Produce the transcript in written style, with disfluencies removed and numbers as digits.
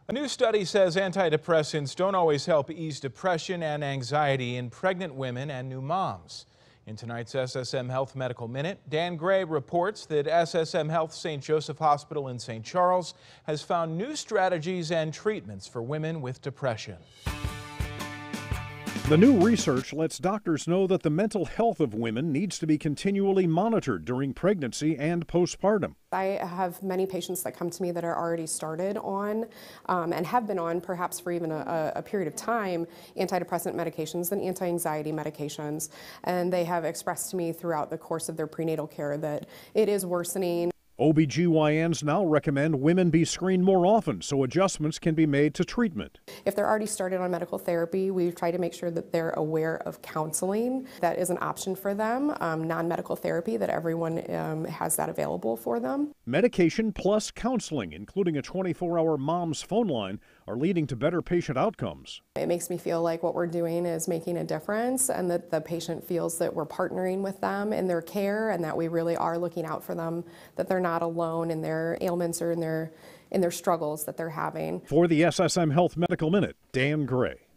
A new study says antidepressants don't always help ease depression and anxiety in pregnant women and new moms. In tonight's SSM Health Medical Minute, Dan Gray reports that SSM Health St. Joseph Hospital in St. Charles has found new strategies and treatments for women with depression. The new research lets doctors know that the mental health of women needs to be continually monitored during pregnancy and postpartum. I have many patients that come to me that are already started on and have been on perhaps for even a period of time antidepressant medications and anti-anxiety medications, and they have expressed to me throughout the course of their prenatal care that it is worsening. OBGYNs now recommend women be screened more often so adjustments can be made to treatment. If they're already started on medical therapy, we try to make sure that they're aware of counseling. That is an option for them, non-medical therapy, that everyone has that available for them. Medication plus counseling, including a 24-hour mom's phone line, are leading to better patient outcomes. It makes me feel like what we're doing is making a difference and that the patient feels that we're partnering with them in their care and that we really are looking out for them, that they're not alone in their ailments or in their struggles that they're having. For the SSM Health Medical Minute, Dan Gray.